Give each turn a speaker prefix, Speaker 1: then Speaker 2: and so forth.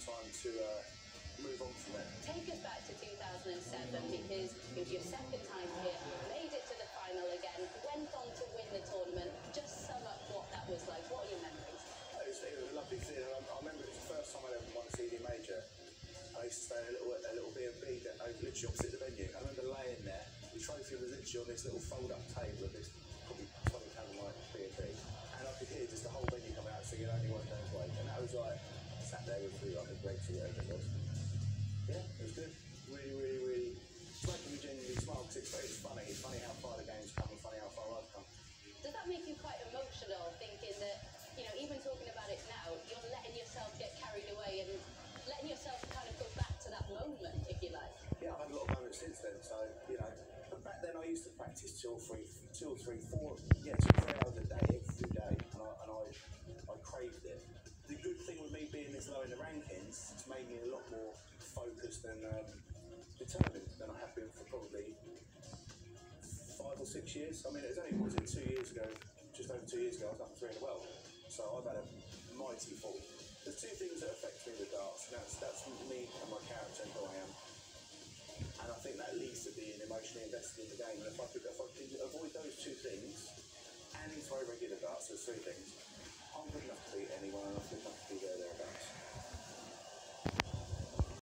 Speaker 1: time to move on from it.
Speaker 2: Take us back to 2007 because it was your second time here, made it to the final again, went on to win the tournament. Just sum up what that was like. What are your memories?
Speaker 1: It was a lovely thing. I remember it was the first time I ever won a CD major. I used to stay in a little B&B that literally opposite the venue. I remember laying there, the trophy was literally on this little fold-up table of this probably 20 like B&B, and I could hear just the whole venue coming out singing Only One Day's Wait, and that was like, sat there with like the great whatever it was. Yeah, it was good. Really, it's making me genuinely smile because it's funny. It's funny how far the game's come and funny how far I've come.
Speaker 2: Does that make you quite emotional, thinking that, you know, even talking about it now, you're letting yourself get carried away and letting yourself kind of go back to that moment, if you like?
Speaker 1: Yeah, I've had a lot of moments since then, so, you know, but back then I used to practice 2 or 3, 4 hours a day, every day, and I craved it. The good thing with me being this low in the rankings, it's made me a lot more focused and determined than I have been for probably 5 or 6 years. I mean, it was only, what was it, 2 years ago, just over 2 years ago, I was number 3 in the world. So I've had a mighty fall. There's 2 things that affect me with darts, and that's me and my character and who I am. And I think that leads to being emotionally invested in the game. And if I could avoid those 2 things, and throw regular darts, there's 3 things, I'm good enough to beat anyone, and I'm good enough to be thereabouts.